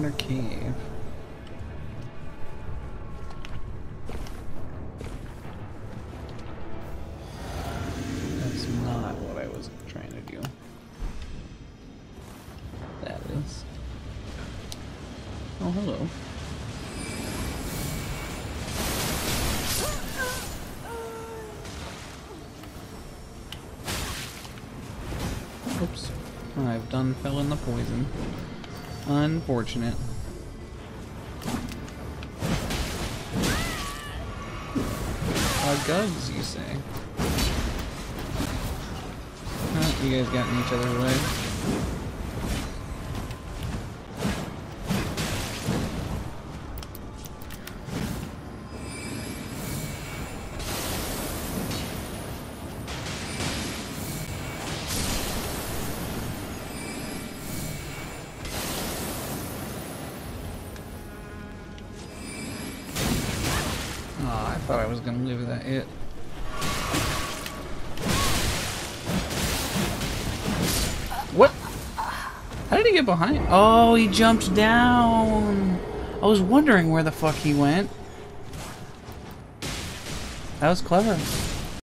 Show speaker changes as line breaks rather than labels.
another cave. That's not what I was trying to do. That is. Oh, hello. Oops. I've done fell in the poison. Unfortunate. Gugs, you say? Oh, you guys got in each other's way. I thought I was gonna live with that hit. What? How did he get behind? Oh, he jumped down. I was wondering where the fuck he went. That was clever.